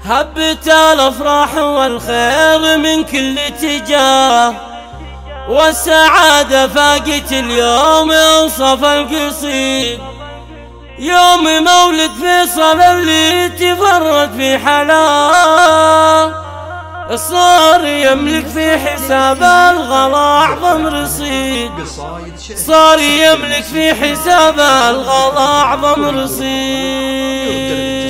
هبت الافراح والخير من كل اتجاه، والسعادة فاقت اليوم اوصف القصيد. يوم مولد فيصل اللي تفرد في حلال، صار يملك في حساب الغلا أعظم رصيد. صار يملك في حساب الغلا أعظم رصيد.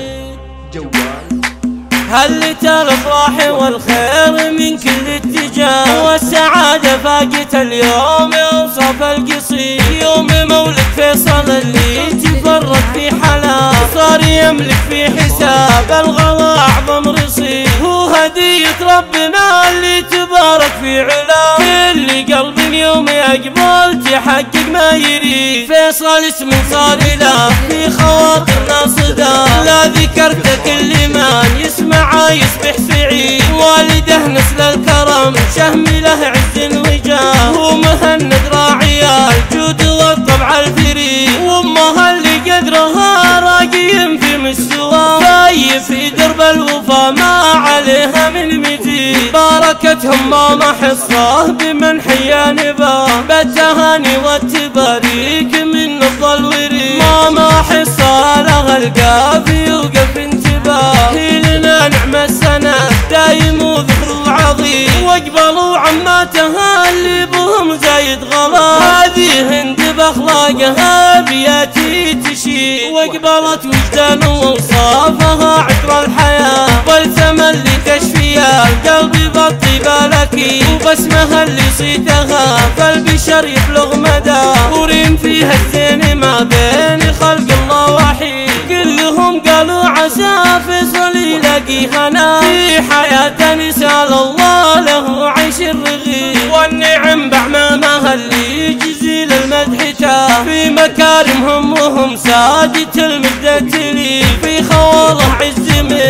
هلت الافراح والخير من كل اتجاه، والسعادة فاقت اليوم اوصف القصيد. يوم مولد فيصل اللي تفرد في حلال، صار يملك في حساب الغلا أعظم رصيد. هو هدية ربنا اللي تبارك في علاه، كل قلب اليوم يقبل تحقق ما يريد. فيصل اسم صار له في خواطرنا صدى، لا ذكرت كل من يسمع يصبح سعيد. والده نسل الكرم شهم له عز وجاه، ومهند راعي الجود والطبع الفريد. وامها اللي قدرها راقي في مستواه، جاي في درب الوفا ما عليها من مزيد. باركتهم ماما حصاه بمن حيا نباه، بالتهاني والتباريك من نبض الوريد. ماما حصاه لها القافي وقف انتباه، لنا نعم السنة دايم وذكر عظيم. واقبلوا عماتها اللي بهم زايد غلا، هذه هند باخلاقها بياتي تشيد. واقبلت وجدان واوصافها عطر الحياة، والثمن اللي تشفي القلب بالطيبة لك. وبسمها اللي صيتها فالبشر يبلغ مدى، ورين فيها الزين ما بين خلق الله وحيد. كلهم قالوا عسى فيصل يلاقي هنا في حياة، نسأل الله له عيش الرغيد. والنعم بعمامها اللي جزيل المدح تاه، في مكارمهم وهم سادة المجد لي. في خواله عز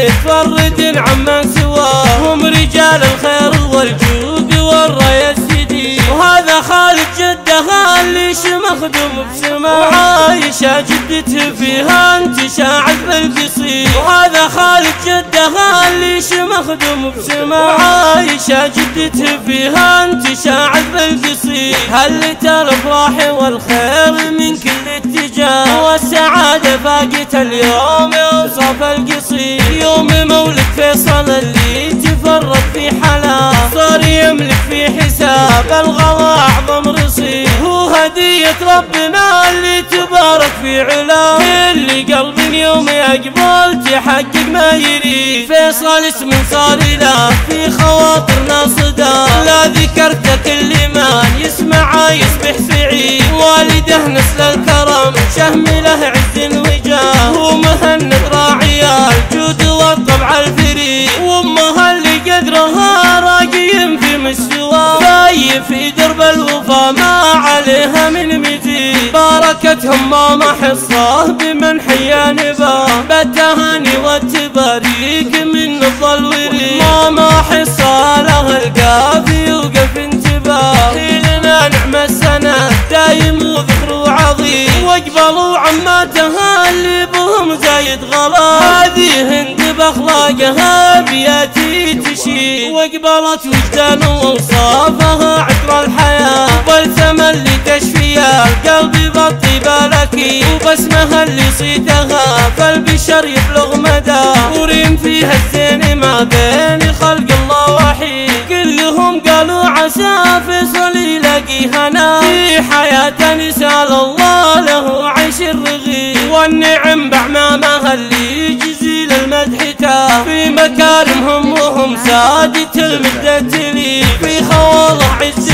متفرد عمن سواه، هم رجال الخير والجود والراية السدي. وهذا خالد جدها اللي مخدوم بسماه، وعايشة جدته فيها انتشاعت بالقصيد. وهذا خالد جدها اللي مخدوم بسماه، وعايشة جدته فيها انتشاعت بالقصيد. هلت الافراح والخير من كل اتجاه، والسعادة فاقت اليوم اوصف القصيد. يوم مولد فيصل اللي تفرد في حلال، صار يملك في حساب الغلا أعظم رصيد. هو هدية ربنا اللي تبارك في علاه، كل قلب اليوم يقبل تحقق ما يريد. فيصل اسم صار له في خواطرنا صدى، لا ذكرت كل من يسمع يصبح سعيد. والده نسل الكرم شهم له عز وجاه، ومهند راعي الجود والطبع الفريد. وامها اللي قدرها راقي في مستواه، جاي في درب الوفا ما عليها من مزيد. باركتهم ماما حصاه بمن حيا نباه، بالتهاني والتباريك من نبض الوريد. ماما حصاه لها القافي وقف انتباه، لنا نعم السنة دايم وذكر عظيم. واقبلوا عماتها اللي بهم زايد غلا، هذه هند باخلاقها بياتي تشيد. واقبلت وجدان واوصافها عطر الحياة، والثمن اللي تشفي القلب بالطيبة لك. وبسمها اللي صيتها فالبشر يبلغ مدى، ورين فيها الزين ما بين خلق الله وحيد. كلهم قالوا عسى فيصل يلاقي هنا في حياة، نسأل الله له عيش الرغيد. والنعم بعمامها اللي جزيل المدح تاه، في مكارمهم وهم سادة المجد لي. في خواله عز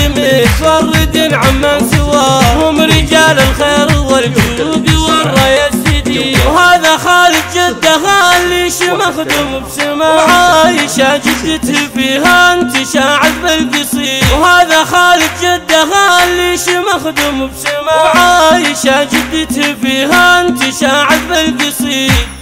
متفرد عمن سواه، هم رجال الخير والجود والراية السدي. وهذا خالد جدها اللي مخدوم بسماه، وعايشة جدته فيها انتشاعت بالقصيد. وهذا خالد جدها اللي مخدوم بسماه، وعايشة جدته فيها انتشاعت بالقصيد.